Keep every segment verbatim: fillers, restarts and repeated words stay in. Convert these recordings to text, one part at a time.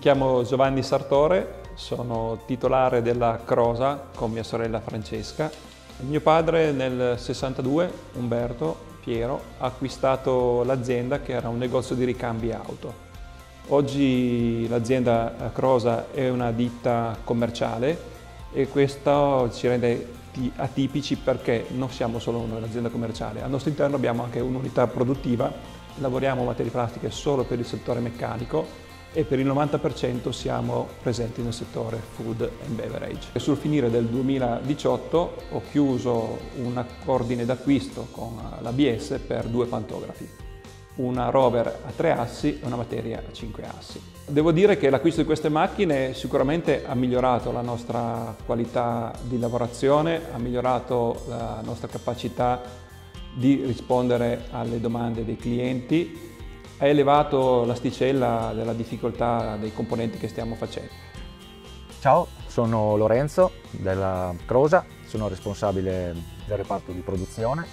chiamo Giovanni Sartore, sono titolare della Crosa con mia sorella Francesca. Mio padre nel sessantadue, Umberto Piero, ha acquistato l'azienda che era un negozio di ricambi auto. Oggi l'azienda Crosa è una ditta commerciale e questo ci rende atipici perché non siamo solo un'azienda commerciale. Al nostro interno abbiamo anche un'unità produttiva, lavoriamo materie plastiche solo per il settore meccanico e per il novanta per cento siamo presenti nel settore food and beverage. E sul finire del duemiladiciotto ho chiuso un ordine d'acquisto con l'A B S per due pantografi, una rover a tre assi e una materia a cinque assi. Devo dire che l'acquisto di queste macchine sicuramente ha migliorato la nostra qualità di lavorazione, ha migliorato la nostra capacità di rispondere alle domande dei clienti, ha elevato l'asticella della difficoltà dei componenti che stiamo facendo. Ciao, sono Lorenzo della Crosa, sono responsabile del reparto di produzione.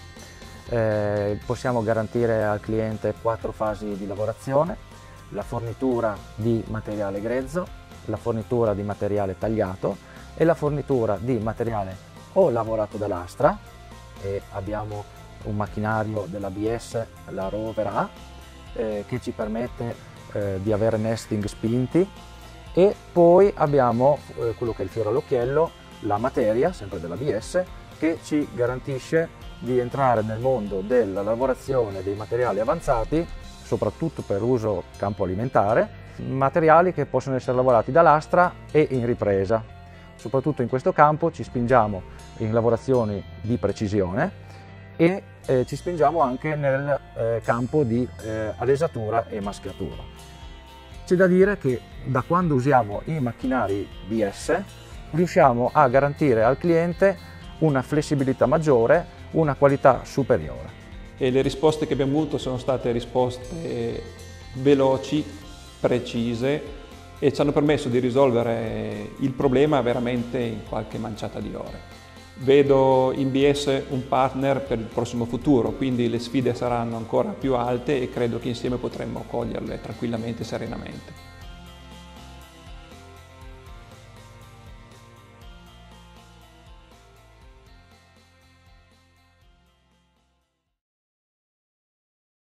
Eh, possiamo garantire al cliente quattro fasi di lavorazione: la fornitura di materiale grezzo, la fornitura di materiale tagliato e la fornitura di materiale o lavorato da lastra, e abbiamo un macchinario dell'A B S, la Rover A, eh, che ci permette eh, di avere nesting spinti, e poi abbiamo eh, quello che è il fiore all'occhiello, la materia, sempre dell'A B S, che ci garantisce di entrare nel mondo della lavorazione dei materiali avanzati, soprattutto per uso campo alimentare, materiali che possono essere lavorati da lastra e in ripresa. Soprattutto in questo campo ci spingiamo in lavorazioni di precisione e eh, ci spingiamo anche nel eh, campo di eh, adesatura e maschiatura. C'è da dire che da quando usiamo i macchinari B S riusciamo a garantire al cliente una flessibilità maggiore, una qualità superiore. E le risposte che abbiamo avuto sono state risposte veloci, precise e ci hanno permesso di risolvere il problema veramente in qualche manciata di ore. Vedo in B S un partner per il prossimo futuro, quindi le sfide saranno ancora più alte e credo che insieme potremmo coglierle tranquillamente e serenamente.